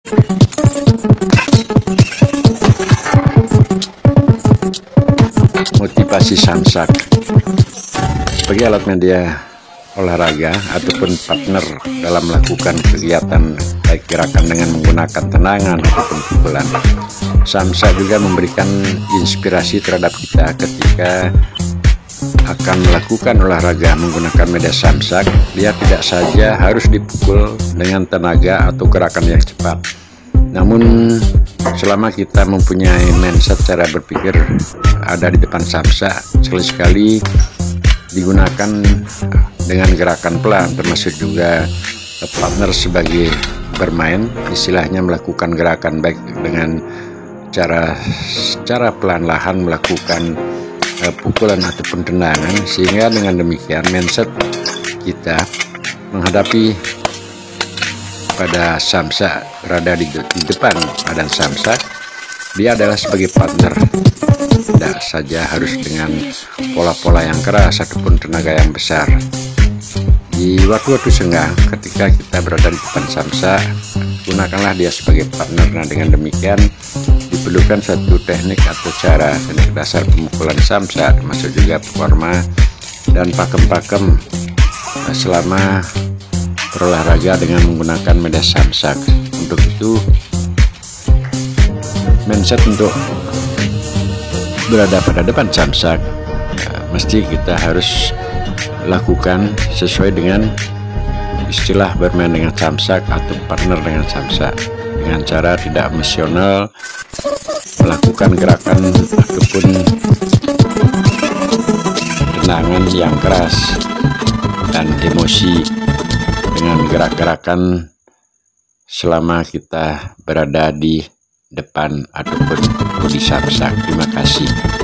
Motivasi samsak sebagai alat media olahraga ataupun partner dalam melakukan kegiatan baik gerakan dengan menggunakan tendangan ataupun pukulan. Samsak juga memberikan inspirasi terhadap kita ketika akan melakukan olahraga menggunakan media samsak. Dia tidak saja harus dipukul dengan tenaga atau gerakan yang cepat, namun selama kita mempunyai mindset cara berpikir ada di depan samsak, sekali-sekali digunakan dengan gerakan pelan, termasuk juga partner sebagai bermain, istilahnya melakukan gerakan baik dengan cara pelan-lahan melakukan pukulan ataupun tendangan, sehingga dengan demikian mindset kita menghadapi pada samsak berada di depan badan samsak, dia adalah sebagai partner, tidak saja harus dengan pola-pola yang keras ataupun tenaga yang besar. Di waktu-waktu senggang ketika kita berada di depan samsak, gunakanlah dia sebagai partner. Nah, dengan demikian diperlukan satu teknik atau teknik dasar pemukulan samsak, termasuk juga forma dan pakem-pakem selama berolahraga dengan menggunakan media samsak. Untuk itu, mindset untuk berada pada depan samsak mesti kita harus lakukan sesuai dengan istilah bermain dengan samsak atau partner dengan samsak, dengan cara tidak emosional melakukan gerakan ataupun tendangan yang keras dan emosi dengan gerak-gerakan selama kita berada di depan ataupun di samsak. Terima kasih.